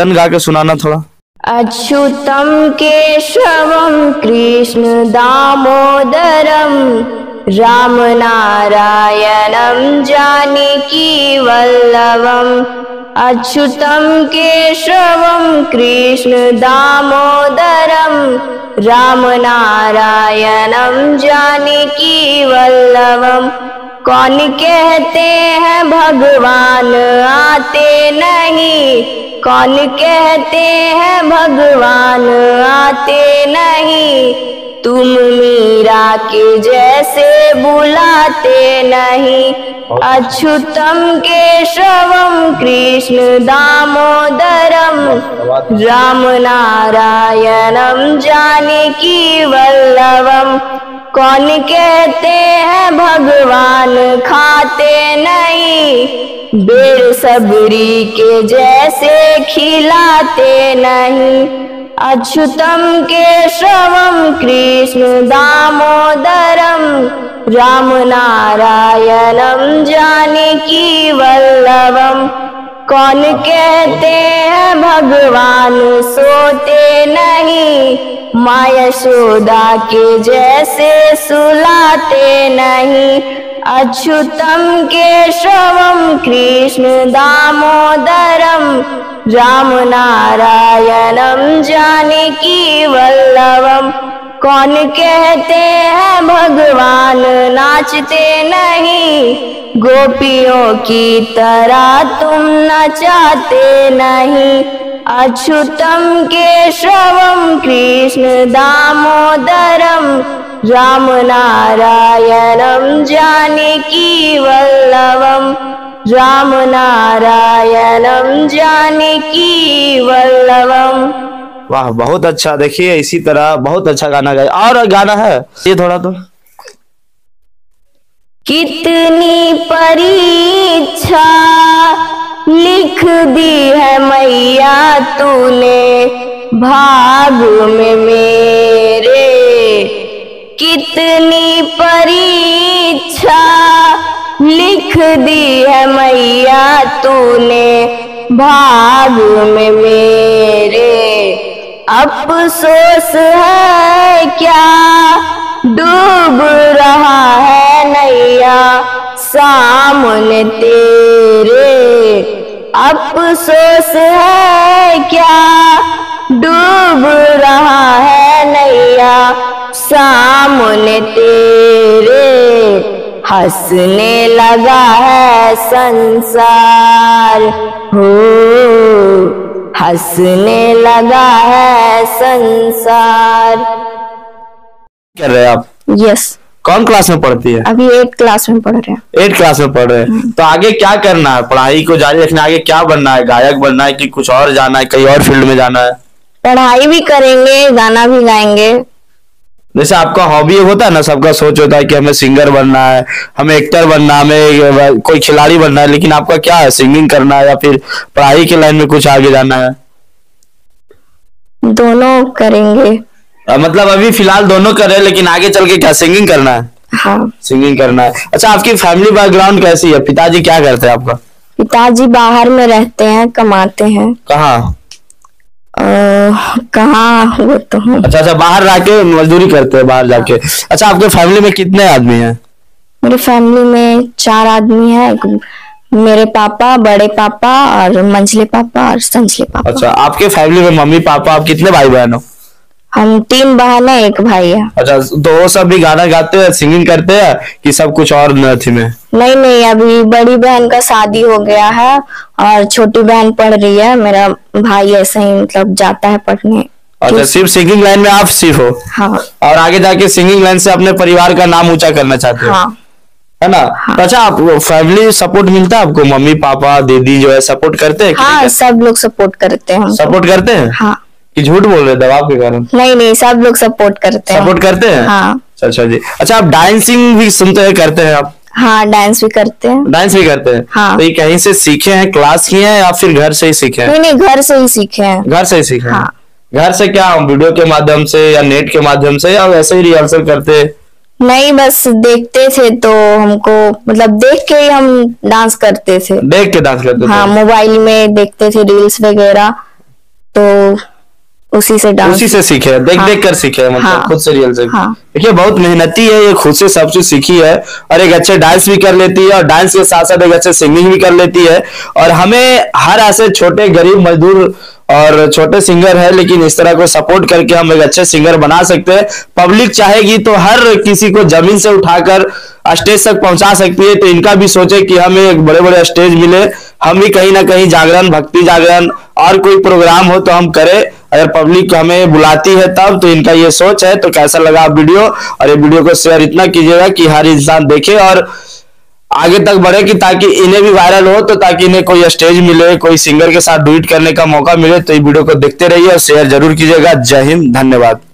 गा के सुनाना थोड़ा। अच्युतम केशवम कृष्ण दामोदरम राम नारायणम जानकी वल्लभम। अच्युतम केशवम कृष्ण दामोदरम राम नारायणम जानकी वल्लभम। कौन कहते हैं भगवान आते नहीं, कौन कहते हैं भगवान आते नहीं, तुम मीरा के जैसे बुलाते नहीं। अच्युतम केशवम कृष्ण दामोदरम राम नारायणम जानकी वल्लभम। कौन कहते हैं भगवान खाते नहीं, बेर सबरी के जैसे खिलाते नहीं। अच्युतम केशवम कृष्ण दामोदरम राम नारायणम जानकी वल्लभम। कौन कहते हैं भगवान सोते नहीं, माँ यशोदा के जैसे सुलाते नहीं। अच्युतम केशवम कृष्ण दामोदरम राम नारायणम जानकी वल्लभम। कौन कहते हैं भगवान नाचते नहीं, गोपियों की तरह तुम नचाते नहीं। अच्युतम केशवम कृष्ण दामोदरम राम नारायणम जानकी वल्लभम। राम नारायणम जानकी वल्लभम। वाह बहुत अच्छा। देखिए इसी तरह बहुत अच्छा गाना गाया। और गाना है ये थोड़ा तो। कितनी परीक्षा लिख दी है मैया तूने भाग में मेरे, कितनी परीक्षा लिख दी है मैया तूने भाग में मेरे। अफसोस है क्या डूब रहा है नैया सामने तेरे। अफसोस है क्या डूब रहा है नैया सामने तेरे। हंसने लगा है संसार हो, हंसने लगा है संसार। कर रहे हैं आप? यस। कौन क्लास में पढ़ती है? अभी 8th क्लास में पढ़ रहे हैं। 8th क्लास में पढ़ रहे हैं। तो आगे क्या करना है? पढ़ाई को जारी रखना, आगे क्या बनना है? गायक बनना है कि कुछ और जाना है, कहीं और फील्ड में जाना है? पढ़ाई भी करेंगे, गाना भी गाएंगे। जैसे आपका हॉबी होता है ना, सबका सोच होता है कि हमें सिंगर बनना है, हमें एक्टर बनना है, हमें कोई खिलाड़ी बनना है, लेकिन आपका क्या है? सिंगिंग करना है या फिर पढ़ाई के लाइन में कुछ आगे जाना है? दोनों करेंगे। मतलब अभी फिलहाल दोनों कर रहे हैं, लेकिन आगे चल के क्या सिंगिंग करना है? हाँ, सिंगिंग करना है। अच्छा, आपकी फैमिली बैकग्राउंड कैसी है? पिताजी क्या करते हैं आपका? पिताजी बाहर में रहते हैं, कमाते हैं। कहाँ? कहाँ वो तो हूँ। अच्छा, बाहर जाके मजदूरी करते हैं, बाहर जाके। अच्छा, आपके फैमिली में कितने आदमी हैं? मेरे फैमिली में 4 आदमी हैं। मेरे पापा, बड़े पापा और मंझले पापा और संझले पापा। अच्छा, आपके फैमिली में मम्मी पापा, आप कितने भाई बहन हो? हम 3 बहन है, 1 भाई है। अच्छा, तो वो सब भी गाना गाते हैं, सिंगिंग करते हैं कि सब कुछ और नथी में? नहीं, अभी बड़ी बहन का शादी हो गया है और छोटी बहन पढ़ रही है। मेरा भाई ऐसे ही मतलब जाता है पढ़ने। अच्छा, सिर्फ सिंगिंग लाइन में आप सिर्फ हो? हाँ। और आगे जाके सिंगिंग लाइन से अपने परिवार का नाम ऊंचा करना चाहते हो? हाँ। है ना? हाँ। तो अच्छा, आप फैमिली सपोर्ट मिलता है आपको? मम्मी पापा दीदी जो है सपोर्ट करते हैं? हाँ, सब लोग सपोर्ट करते हैं। सपोर्ट करते हैं? हाँ। कि झूठ बोल रहे दबाव के कारण? नहीं, सब लोग सपोर्ट करते हैं। सपोर्ट करते हैं? हाँ। अच्छा जी। अच्छा, आप डांसिंग भी सुनते हैं, करते हैं आप? हाँ, डांस भी करते हैं। डांस भी करते हैं? हाँ। तो ये कहीं से सीखे हैं, क्लास किए हैं या फिर घर से ही सीखे हैं? नहीं, घर से ही सीखे हैं। घर से ही सीखे हैं? हाँ। घर से क्या, वीडियो के माध्यम से या नेट के माध्यम से या वैसे ही रिहर्सल करते? नहीं, बस देखते थे तो हमको मतलब देख के ही हम डांस करते थे। देख के डांस करते थे? हाँ, मोबाइल में देखते थे रील्स वगैरह तो उसी से डांस उसी से सीखे, देख हाँ। देख कर सीखे, मतलब हाँ। खुद से रियल से। हाँ। देखिए बहुत मेहनती है ये, खुद से सब चीज सीखी है और एक अच्छे डांस भी कर लेती है और डांस के साथ साथ एक अच्छे सिंगिंग भी कर लेती है। और हमें हर ऐसे छोटे गरीब मजदूर और छोटे सिंगर है, लेकिन इस तरह को सपोर्ट करके हम एक अच्छे सिंगर बना सकते हैं। पब्लिक चाहेगी तो हर किसी को जमीन से उठाकर स्टेज तक पहुंचा सकती है। तो इनका भी सोचे कि हमें एक बड़े बड़े स्टेज मिले, हम भी कहीं ना कहीं जागरण, भक्ति जागरण और कोई प्रोग्राम हो तो हम करें, अगर पब्लिक हमें बुलाती है तब। तो इनका ये सोच है। तो कैसा लगा आप वीडियो, और ये वीडियो को शेयर इतना कीजिएगा कि हर इंसान देखे और आगे तक बढ़े, कि ताकि इन्हें भी वायरल हो, तो ताकि इन्हें कोई स्टेज मिले, कोई सिंगर के साथ डुएट करने का मौका मिले। तो ये वीडियो को देखते रहिए और शेयर जरूर कीजिएगा। जय हिंद, धन्यवाद।